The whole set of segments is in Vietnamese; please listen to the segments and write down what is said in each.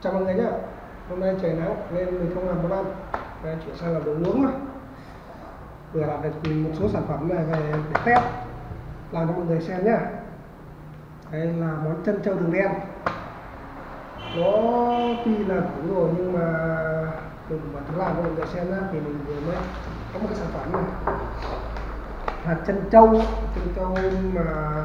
Chào mọi người nhé. Hôm nay trời nắng nên mình không làm món ăn, nên chuyển sang làm đồ uống thôi. Vừa làm được một số sản phẩm này về để test làm cho mọi người xem nhé. Đây là món chân trâu đường đen. Nó tuy là cũ rồi nhưng mà mình vẫn thử làm cho mọi người xem nhé. Thì mình vừa mới có một cái sản phẩm này là chân trâu mà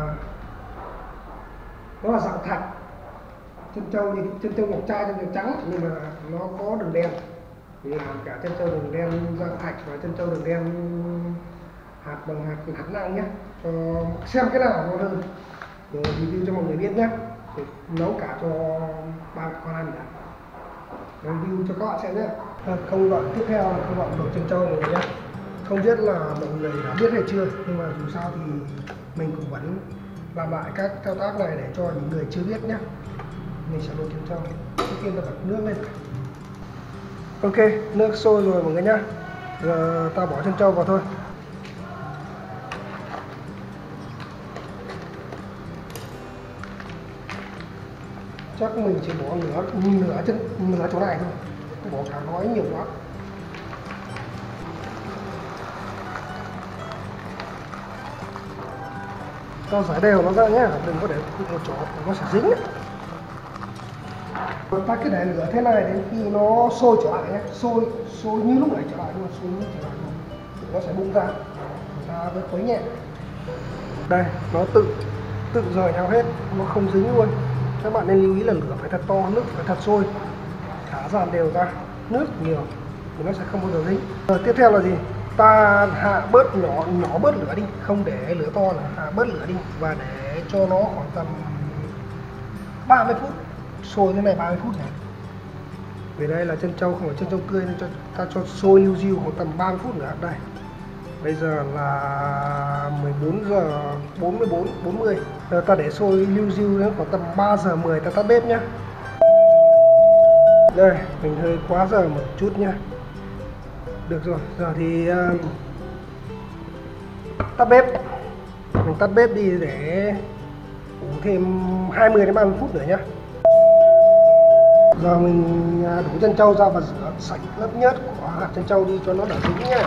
nó là dạng thạch. Chân trâu như chân trâu ngọc trai, chân trâu trắng nhưng mà nó có đường đen. Thì làm cả chân trâu đường đen dạng thạch và chân trâu đường đen hạt bằng hạt nặng nhé, cho xem cái nào ngon hơn rồi review cho mọi người biết nhé, để nấu cả cho ba con ăn đã. Review cho các bạn xem nhé. Công đoạn tiếp theo là công đoạn luộc chân trâu mọi người nhé. Không biết là mọi người đã biết hay chưa, nhưng mà dù sao thì mình cũng vẫn làm lại các thao tác này để cho những người chưa biết nhé. Mình sẽ luộc chân trâu. Trước tiên là bật nước lên. Ok, nước sôi rồi mọi người nhé. Giờ ta bỏ chân trâu vào thôi. Chắc mình chỉ bỏ nửa chỗ này thôi, không bỏ cả gói nhiều quá. Ta rải đều nó ra nhé, đừng có để một chỗ nó sẽ dính. Ta cứ để lửa thế này đến khi nó sôi trở lại nhé, sôi như lúc nãy trở lại luôn, sôi như trở lại luôn, nó sẽ bung ra. Ta với khuấy nhẹ. Đây, nó tự rời nhau hết, nó không dính luôn. Các bạn nên lưu ý là lửa phải thật to, nước phải thật sôi, thả dàn đều ra, nước nhiều thì nó sẽ không bao giờ dính. Tiếp theo là gì? Ta hạ bớt nhỏ bớt lửa đi, không để lửa to nữa, hạ bớt lửa đi và để cho nó khoảng tầm 30 phút sôi thế này, 30 phút này. Vì đây là chân trâu không phải chân trâu tươi nên ta cho sôi liu riu khoảng tầm 30 phút nữa. Đây. Bây giờ là 14 giờ 40. Giờ ta để sôi liu riu đến khoảng tầm 3 giờ 10 ta tắt bếp nhé. Đây, mình hơi quá giờ một chút nhé. Được rồi, giờ thì tắt bếp. Mình tắt bếp đi để ủ thêm 20 đến 30 phút nữa nhé. Giờ mình đổ chân trâu ra và rửa sạch lớp nhất của hạt chân trâu đi cho nó đỡ dính nhé.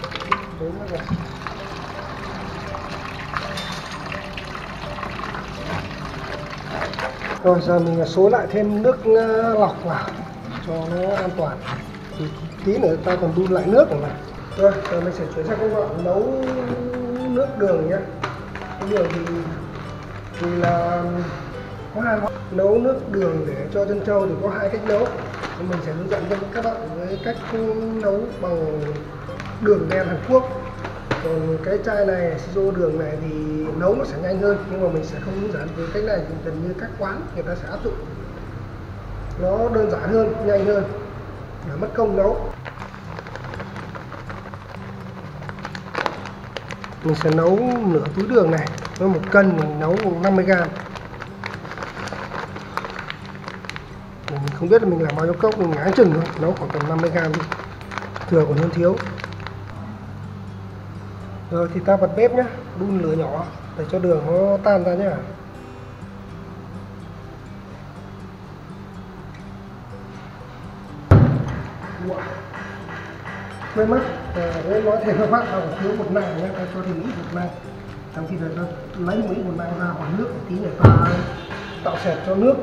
Rồi giờ mình xối lại thêm nước lọc vào cho nó an toàn. Thì tí nữa ta còn đun lại nước này. Rồi giờ mình sẽ chuyển sang công đoạn nấu nước đường nhé. Đường thì là có hai loại. Nấu nước đường để cho chân trâu thì có hai cách nấu. Mình sẽ hướng dẫn cho các bạn với cách nấu bằng đường đen Hàn Quốc. Còn cái chai này, siro đường này thì nấu nó sẽ nhanh hơn, nhưng mà mình sẽ không hướng dẫn vì cách này thì gần như các quán người ta sẽ áp dụng. Nó đơn giản hơn, nhanh hơn, để mất công nấu. Mình sẽ nấu nửa túi đường này, với 1 cân mình nấu 50g. Mình không biết là mình làm bao nhiêu cốc, mình áng chừng thôi, nấu khoảng tầm 50g đi, thừa còn hơn thiếu. Rồi thì ta bật bếp nhé, đun lửa nhỏ để cho đường nó tan ra nhé. Quên mất, nói thêm các bạn là thiếu bột năng nhé, ta cho thêm ít bột năng. Trong khi ta lấy một ít bột năng ra khỏi nước một tí để ta tạo sệt cho nước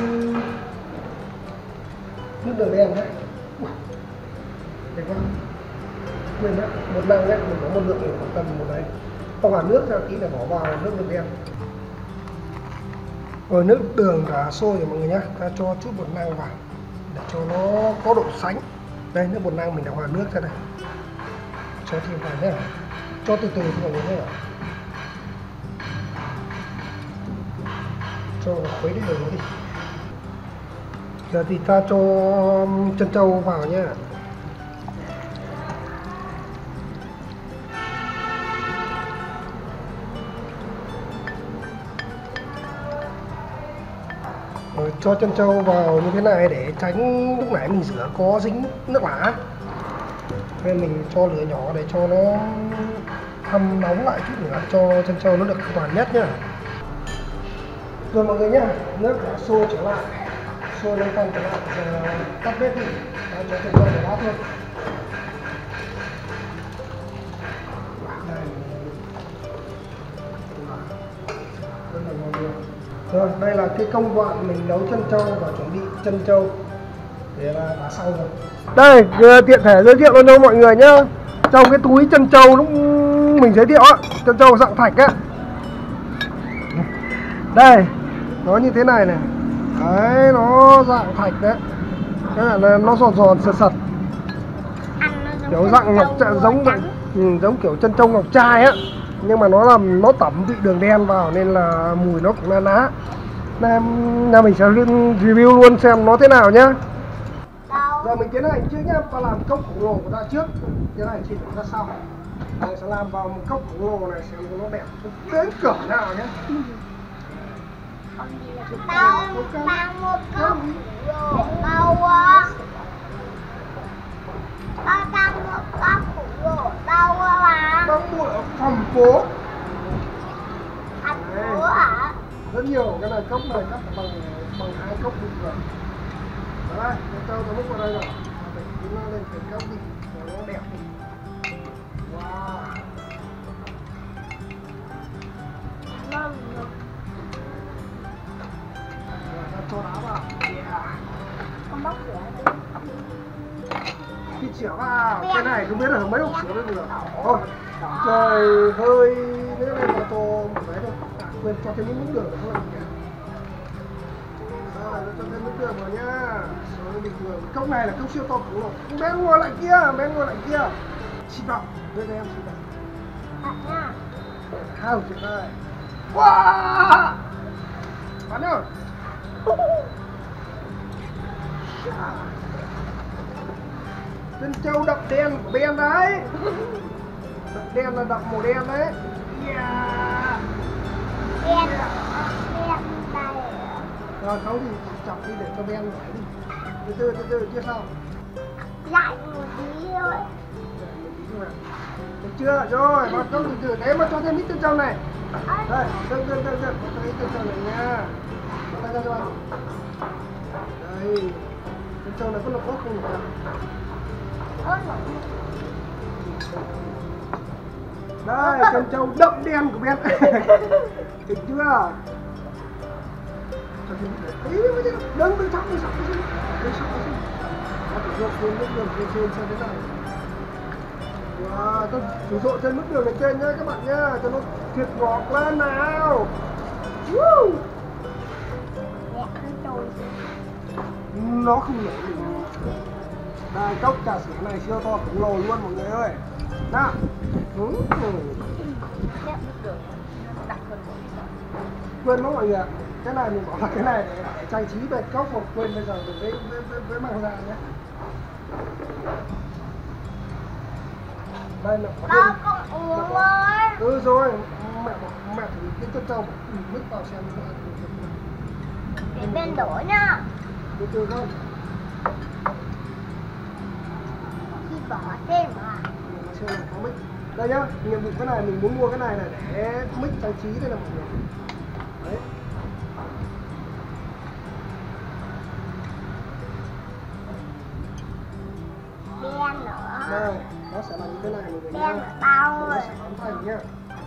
đường đen nhé. Đẹp không? Quên đấy, bột năng nhé, mình có một lượng khoảng tầm một đấy. Ta hòa nước ra tí để bỏ vào nước đường đen. Rồi nước đường đã sôi rồi mọi người nhé, ta cho chút bột năng vào để cho nó có độ sánh. Đây, nước bột năng mình đã hòa nước ra đây. Cho thêm vào nhé, cho từ từ mọi người nhé. Cho khuấy đều nó đi. Giờ thì ta cho chân trâu vào nhé. Rồi cho chân trâu vào như thế này để tránh lúc nãy mình rửa có dính nước lã. Nên mình cho lửa nhỏ để cho nó hâm nóng lại chút nữa cho chân trâu nó được an toàn nhất nhá. Rồi mọi người nhé, nước đã sôi trở lại. xôi lên canh trở lại, giờ tắt bếp đi, cho chân trâu để lát thôi. Rồi, đây là cái công đoạn mình nấu chân trâu và chuẩn bị chân trâu để là sau rồi. Đây, tiện thể giới thiệu luôn cho mọi người nhá. Trong cái túi chân trâu lúc mình giới thiệu á, chân trâu dạng thạch á. Đây, nó như thế này này. Đấy, nó dạng thạch đấy. Thế là nó giòn giòn sật sật. Kiểu dạng ngọc giống vậy, giống kiểu chân trâu ngọc trai á. Nhưng mà nó tẩm vị đường đen vào nên là mùi nó cũng na ná. Nên nhà mình sẽ review luôn xem nó thế nào nhá. Giờ mình tiến hành trước nhá, ta làm cốc khổng lồ của ta trước. Tiến hành chỉ ra sau. Mình sẽ làm vào một cốc khổng lồ này xem nó đẹp đến cỡ nào nhé. Tao một cốc tao tao một cốc khổng lồ tao mà. Tao mua ở thành phố. Thành phố hả? Rất nhiều cái này cốc này cắt bằng 2 cốc bình thường. Đấy, cho nó múc vào đây rồi. Để nó lên cái cốc đi, cho nó đẹp đi. Wow. Cho đá vào. Yeah. Con bóc rửa. Khi chĩa vào, cái này không biết là mấy ông sửa được. Thôi, trời hơi nữa này là cho một cái thôi. Quên cho thêm miếng đường nữa thôi. Rồi, cho thêm miếng đường vào nhá. Rồi bình thường. Cốc này là cốc siêu to khổng lồ. Bé ngồi lại kia, Xịt vào, đưa cho em xịt vào. Nha. Hai hộp xịt đây. Wow. Bắn nhá. Chân trâu đậm đen của Ben đấy. Đậm đen là đậm màu đen đấy. Yeah. Đen đây. Rồi không thì chọc đi để cho Ben nhảy đi. Từ từ chưa sao. Lại một tí thôi. Được chưa? Rồi, bắt đầu từ thế mà cho thêm ít chân trâu này. Đây, đừng, cho ít chân trâu này nha. Cho tay ra cho bạn. Đây, chân trâu này có lộc ốc không nhỉ? Đây, chân trâu đậm đen của Ben. Được chưa? Đừng sóc đi. Có thể dội thêm nước đường lên trên xem thế này. Wow, tôi sử dụng thêm nước đường lên trên nhá các bạn nhá, cho nó thiệt ngọt lên nào. Woo. Nó không nổi mình. Đây, cốc trà sữa này siêu to khổng lồ luôn mọi người ơi. Nào. Quên mất mọi người ạ. Cái này mình bỏ là cái này để trang trí về cốc, một quên bây giờ mình với mang ra nhé. Đây là Con uống ơi. Rồi, mẹ thử cái chân trâu mix vào xem. Để bên đổ nhá. Từ không? Khi bỏ thêm mà. Xem là có mix. Đây nhá, nhiệm vụ cái này mình muốn mua cái này này để mix trang trí đây là mọi người. Đấy. Đen nữa. Đây, nó sẽ là như thế này mọi người nhá. Đen ở tao Nó rồi. sẽ bắn thành nhá.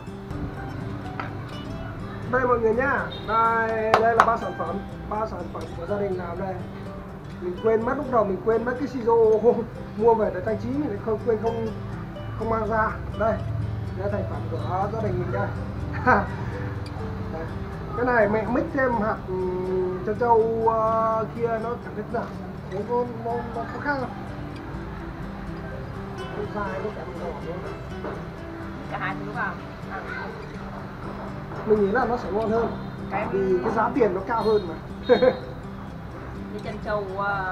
Đây mọi người nhá. Đây là ba sản phẩm của gia đình làm đây. Mình quên mất lúc đầu mình quên mất cái siro mua về để trang trí, mình không quên không mang ra. Đây là thành phẩm của gia đình mình đây. Đây. Cái này mẹ mix thêm hạt chân trâu kia nó cảm thấy giảm, nó có khác không? Nó dài nó cảm thấy ngọt luôn. Cả hai thứ vào. Mình nghĩ là nó sẽ ngon hơn vì cái giá tiền nó cao hơn mà. Cái chân trâu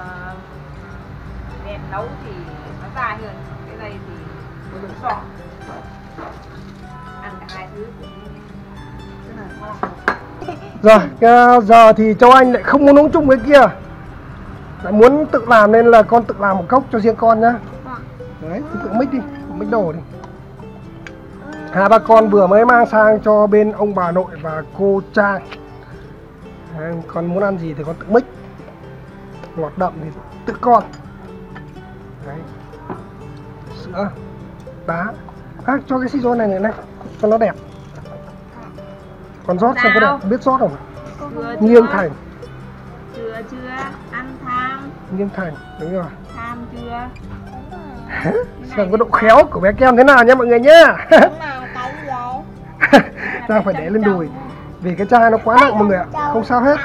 đen nấu thì nó dài hơn, cái này thì nó sọ. Ăn cả hai thứ cũng rất là ngon. Rồi, giờ thì Châu Anh lại không muốn uống chung cái kia, lại muốn tự làm nên là con tự làm một cốc cho riêng con nhá. Đấy, tự mix đi, mix đồ đi. Hai ba con vừa mới mang sang cho bên ông bà nội và cô Trang. Đấy, con muốn ăn gì thì con tự mix. ngọt đậm thì tự con. Đấy. Sữa, đá. Cho cái xì dô này này cho nó đẹp. Còn rót xem có đẹp, biết rót không? Nghiêng thành. Chưa ăn tham. Nghiêng thành, đúng rồi. Tham chưa? Xem có độ khéo của bé Kem thế nào nhé mọi người nhé. Cái này cái gì? Ta phải để lên đùi. Vì cái chai nó quá nặng mọi người ạ. Không sao hết.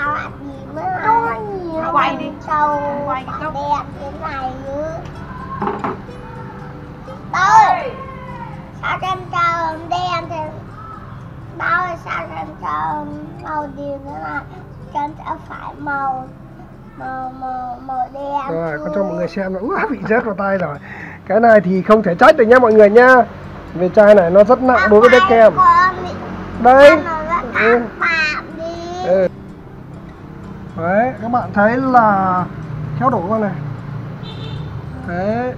Quay đi. Trâu Quay cái cốc. đẹp thế này nữa. Đâu? Sao trên trâu đen thì đâu sao trên trâu màu điều nữa là trên trâu phải màu đen. Rồi, con cho mọi người xem nó bị rớt vào tay rồi. Cái này thì không thể trách được nha mọi người nha. Vì chai này nó rất nặng đối với bé Kem. Đây. Ừ. Đấy, các bạn thấy là khéo đổ con này. Đấy.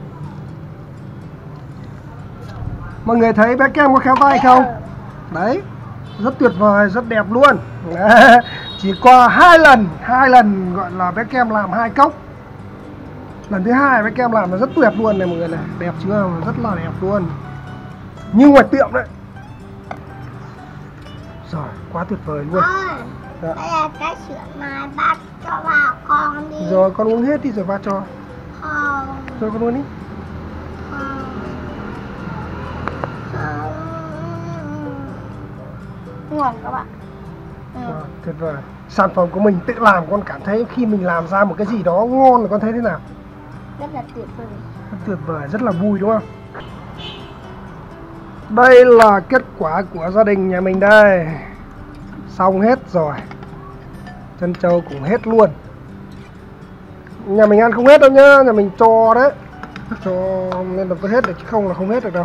Mọi người thấy bé Kem có khéo tay không? Đấy, rất tuyệt vời, rất đẹp luôn. Chỉ qua 2 lần gọi là bé Kem làm 2 cốc. Lần thứ 2 bé Kem làm nó rất tuyệt luôn này mọi người này, đẹp chưa? Rất là đẹp luôn. Như ngoài tiệm đấy. Rồi, quá tuyệt vời luôn. Đây là cái sữa này bác cho vào con đi. Rồi con uống hết đi rồi ba cho. Không. Rồi con uống đi. Ngon các bạn. Wow, tuyệt vời. Sản phẩm của mình tự làm con cảm thấy khi mình làm ra một cái gì đó ngon là con thấy thế nào? Rất là tuyệt vời. Rất tuyệt vời, rất là vui đúng không? Đây là kết quả của gia đình nhà mình đây. Xong hết rồi. Chân trâu cũng hết luôn. Nhà mình ăn không hết đâu nhá, nhà mình cho đấy. Cho nên là có hết được chứ không là không hết được đâu.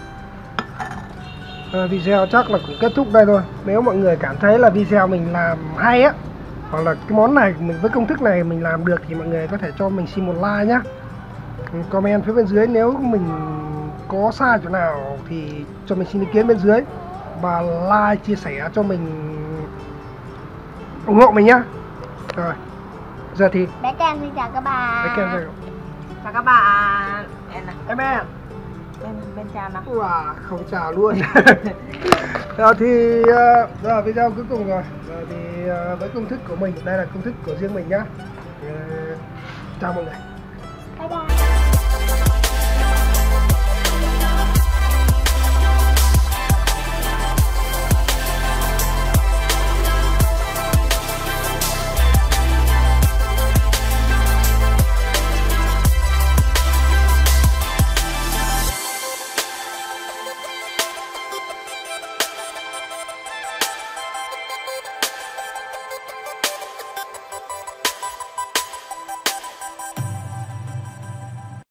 Video chắc là cũng kết thúc đây thôi. Nếu mọi người cảm thấy là video mình làm hay á, hoặc là cái món này mình với công thức này mình làm được thì mọi người có thể cho mình xin một like nhá. Comment phía bên dưới nếu mình có sai chỗ nào thì cho mình xin ý kiến bên dưới. Và like, chia sẻ cho mình ủng hộ mình nhá. Rồi, giờ thì Bé Kem xin chào các bạn. bé Kem chào. Chào các bạn. Em Bên chào nào. wow, không chào luôn. Giờ thì video cuối cùng rồi. Giờ thì với công thức của mình, đây là công thức của riêng mình nhá. Chào mọi người. Bye bye.